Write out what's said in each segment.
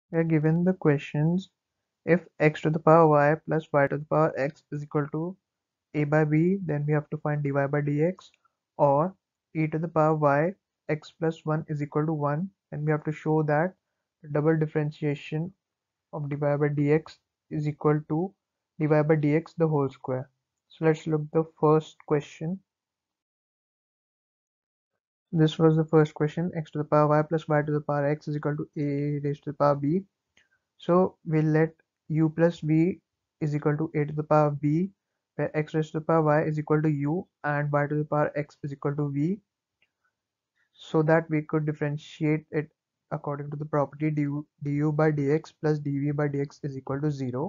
We are given the questions if x to the power y plus y to the power x is equal to a by b, then we have to find dy by dx, or e to the power y x plus 1 is equal to 1, and we have to show that the double differentiation of dy by dx is equal to dy by dx the whole square. So let's look the first question. This was the first question, x to the power y plus y to the power x is equal to a raised to the power b. So we'll let u plus v is equal to a to the power b, where x raised to the power y is equal to u and y to the power x is equal to v, so that we could differentiate it according to the property du by dx plus dv by dx is equal to 0.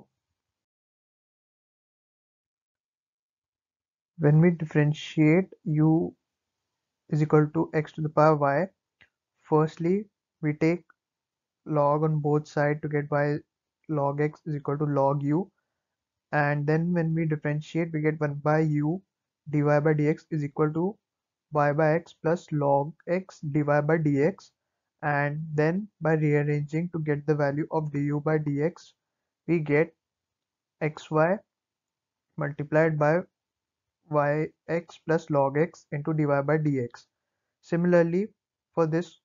When we differentiate u is equal to x to the power y, firstly we take log on both sides to get y log x is equal to log u, and then when we differentiate we get 1 by u dy by dx is equal to y by x plus log x dy by dx, and then by rearranging to get the value of du by dx we get xy multiplied by yx plus log x into dy by dx. Similarly, for this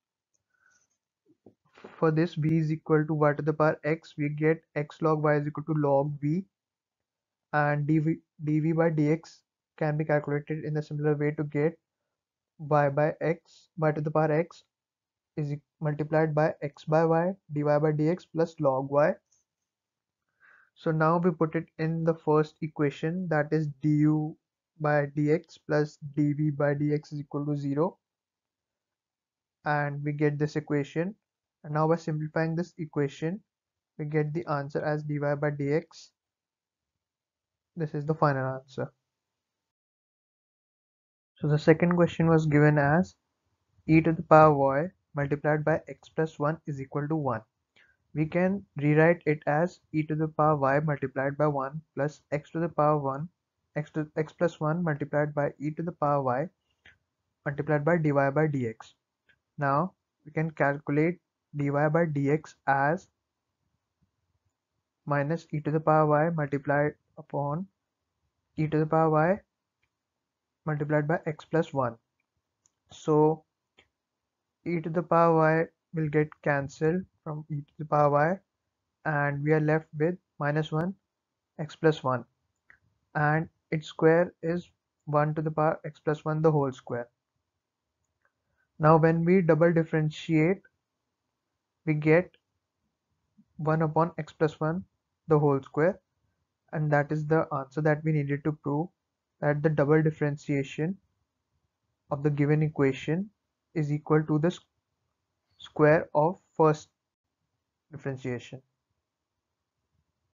v is equal to y to the power x, we get x log y is equal to log v, and dv by dx can be calculated in a similar way to get y to the power x is multiplied by x by y dy by dx plus log y. So now we put it in the first equation, that is du by dx plus dv by dx is equal to 0, and we get this equation. And now by simplifying this equation we get the answer as dy by dx. This is the final answer. So the second question was given as e to the power y multiplied by x plus 1 is equal to 1. We can rewrite it as e to the power y multiplied by 1 plus x to the power 1 x plus 1 multiplied by e to the power y multiplied by dy by dx. Now we can calculate dy by dx as minus e to the power y multiplied upon e to the power y multiplied by x plus 1. So e to the power y will get cancelled from e to the power y, and we are left with minus 1 x plus 1, and its square is 1 to the power x plus 1 the whole square. Now when we double differentiate we get 1 upon x plus 1 the whole square, and that is the answer that we needed to prove, that the double differentiation of the given equation is equal to the square of first differentiation.